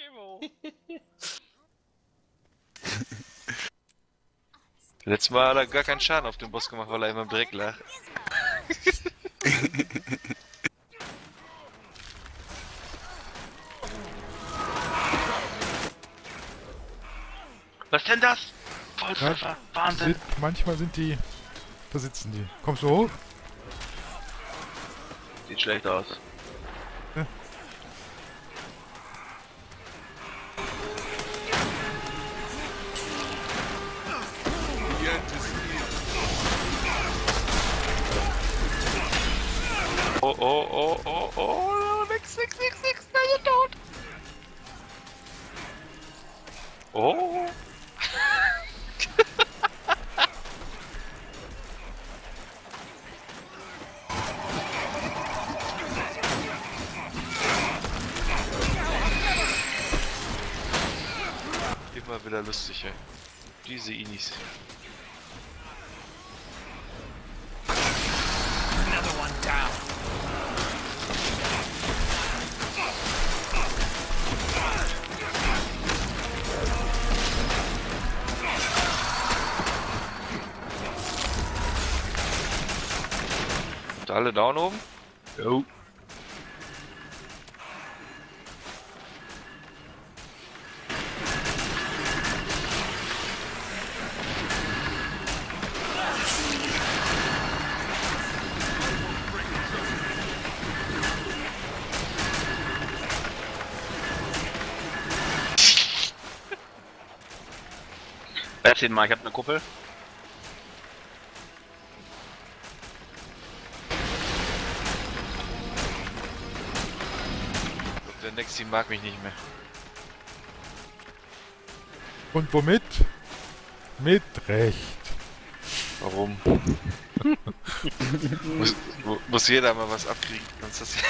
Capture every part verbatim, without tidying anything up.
Letztes Mal hat er gar keinen Schaden auf den Boss gemacht, weil er immer im Dreck lag. Was denn das? Volltreffer, Ja, Wahnsinn! Sind, manchmal sind die... Da sitzen die. Kommst du hoch? Sieht schlecht aus. Ja. Oh, oh, oh, oh, oh, nix, nix, nix, nix, na, ihr tot! Oh! Immer wieder lustig, ey. Diese Inis. Another one down. Sind alle down oben? Jo. Erzähl mal, ich hab ne Kuppel. Der Nexi mag mich nicht mehr. Und womit? Mit Recht. Warum? muss, mu- muss jeder mal was abkriegen, sonst das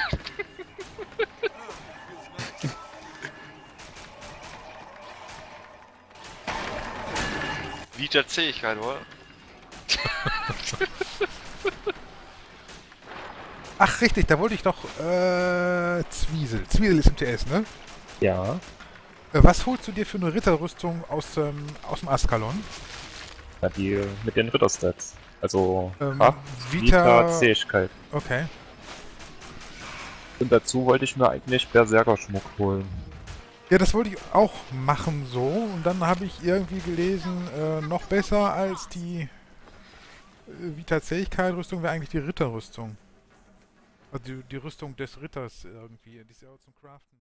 Vita Zähigkeit, oder? Ach, richtig, da wollte ich doch... Äh... Zwiesel. Zwiesel ist im T S, ne? Ja, Äh, was holst du dir für eine Ritterrüstung aus, ähm, aus dem Askalon? ja, die mit den Ritterstats. Also Ähm, Kraft, Vita- Vita, Zähigkeit. Okay. Und dazu wollte ich mir eigentlich Berserker-Schmuck holen. Ja, das wollte ich auch machen so. Und dann habe ich irgendwie gelesen, äh, noch besser als die äh, Vita-Zähigkeit-Rüstung wäre eigentlich die Ritterrüstung. Also die, die Rüstung des Ritters irgendwie. Die ist ja auch zum Craften.